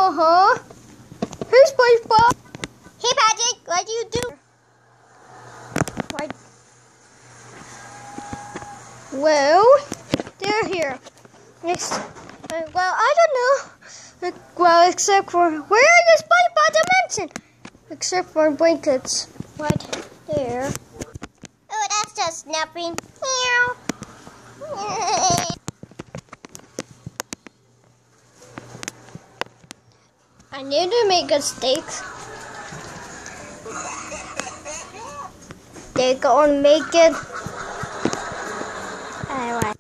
Hey, SpongeBob. Hey, Patrick. What do you do? What? Well, they're here. Next. Well, I don't know. Well, except for where in the SpongeBob dimension? Except for blankets. What? There. Oh, that's just snapping. Meow. I need to make a steak. They're gonna make it. Alright.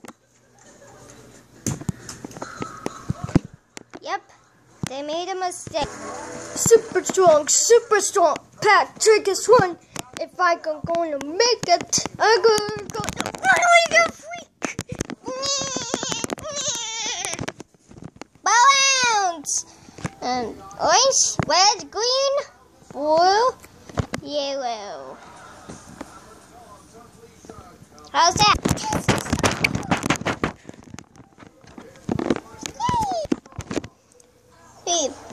Yep, they made a mistake. Super strong. Patrick is one. If I'm gonna make it, I'm gonna go. Oh, freak! Balloons! Orange, red, green, blue, yellow. How's that? Yay! Babe.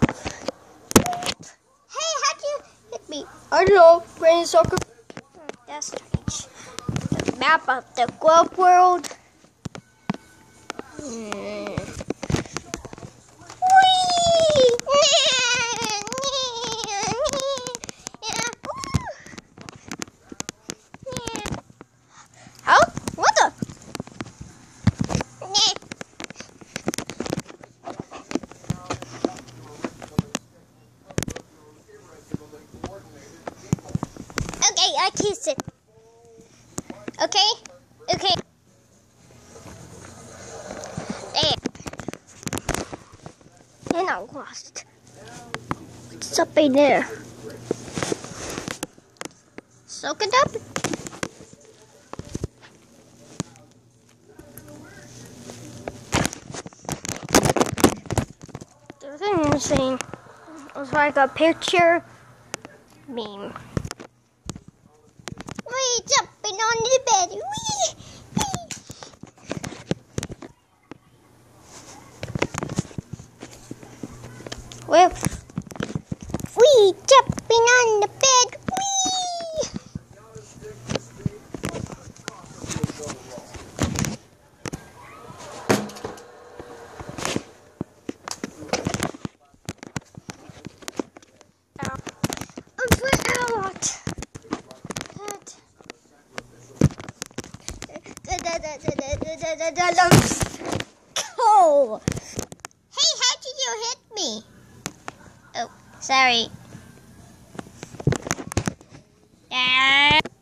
Hey, how'd you hit me? I don't know. Playing soccer. That's strange. The map of the globe world. How? What the? Okay, I kissed it. Okay? Okay. There. And I'm lost. What's up in there? Soak it up. The thing I'm saying was like a picture meme. Wee, jumping on the bed. Wee! Well, wee, jumping on the bed. Wee! Oh! Hey, how did you hit me? Oh, sorry.